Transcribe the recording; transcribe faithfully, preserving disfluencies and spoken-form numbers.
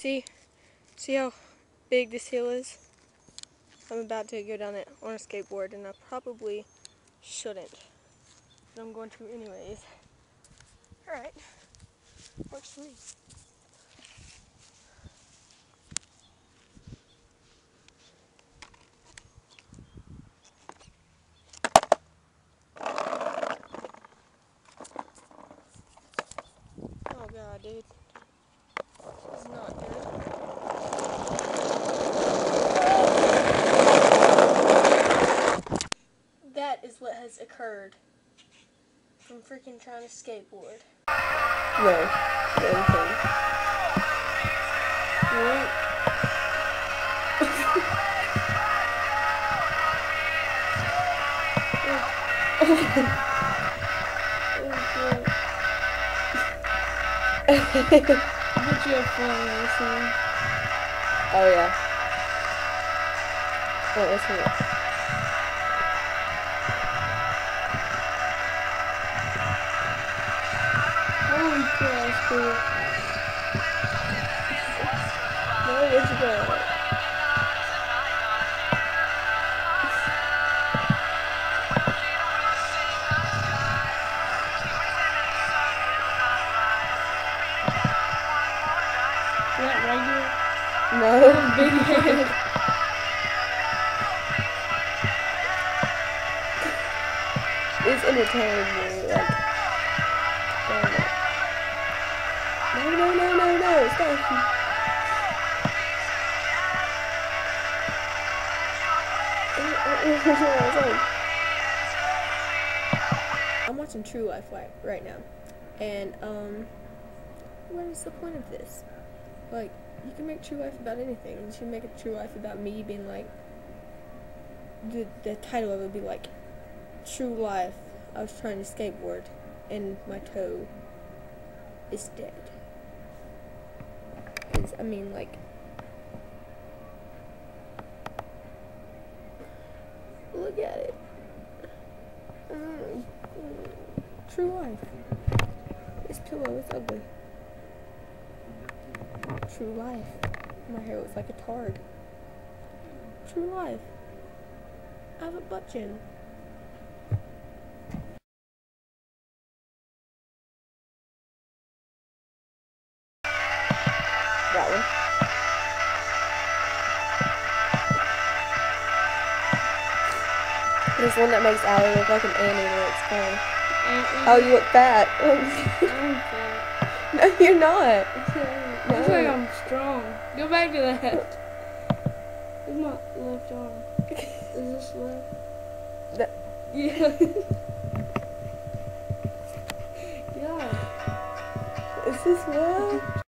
See? See how big this hill is? I'm about to go down it on a skateboard, and I probably shouldn't. But I'm going to anyways. Alright. Works for me. Oh god, dude. This is not good. That is what has occurred from freaking trying to skateboard. No. Same thing. What? Oh, I bet you have fun listening. oh yeah. Oh, listen to this. Holy crap, cool. No, where'd you go? Is that regular? No. Big head. It's entertaining me, like, no, no, no, no, no, stop. I'm watching True Life right now, and, um, what is the point of this? Like, you can make True Life about anything. You should make a True Life about me being like, the, the title of it would be like, True Life, I was trying to skateboard, and my toe is dead. It's, I mean, like, look at it. Mm, mm, True Life. This pillow is ugly. True Life. My hair looks like a tard. True Life. I have a butt chin. That one. There's one that makes Allie look like an anteater. It's funny. And, Oh, you look fat. I'm fat. No, you're not. I feel like I'm strong. Go back to that. It's my left arm. Is this left? That, Yeah. Yeah. is this what?